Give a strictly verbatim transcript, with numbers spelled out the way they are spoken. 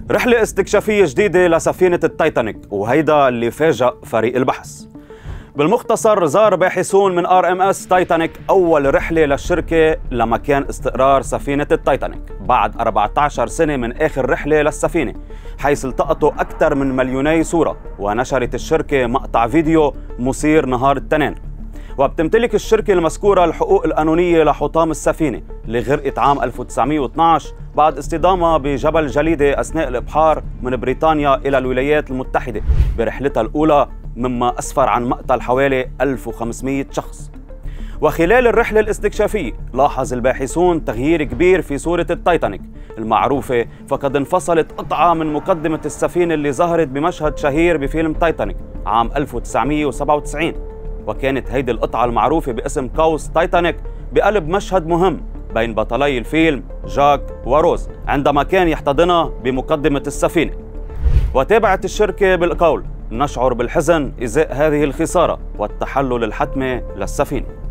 رحلة استكشافية جديدة لسفينة التايتانيك، وهيدا اللي فاجأ فريق البحث. بالمختصر، زار باحثون من ار ام اس تايتانيك أول رحلة للشركة لمكان استقرار سفينة التايتانيك بعد أربعة عشر سنة من آخر رحلة للسفينة، حيث التقطوا أكثر من مليوني صورة. ونشرت الشركة مقطع فيديو مثير نهار الاثنين. وبتمتلك الشركة المذكورة الحقوق القانونية لحطام السفينة اللي غرقت عام ألف وتسعمية واثنعش بعد اصطدامها بجبل جليدة أثناء الإبحار من بريطانيا إلى الولايات المتحدة برحلتها الأولى، مما أسفر عن مقتل حوالي ألف وخمسمية شخص. وخلال الرحلة الاستكشافية لاحظ الباحثون تغيير كبير في صورة التايتانيك المعروفة، فقد انفصلت قطعة من مقدمة السفينة اللي ظهرت بمشهد شهير بفيلم تايتانيك عام ألف وتسعمية وسبعة وتسعين. وكانت هيدي القطعة المعروفة باسم قوس تايتانيك بقلب مشهد مهم بين بطلي الفيلم جاك وروز عندما كان يحتضنها بمقدمة السفينة. وتابعت الشركة بالقول: نشعر بالحزن إزاء هذه الخسارة والتحلل الحتمي للسفينة.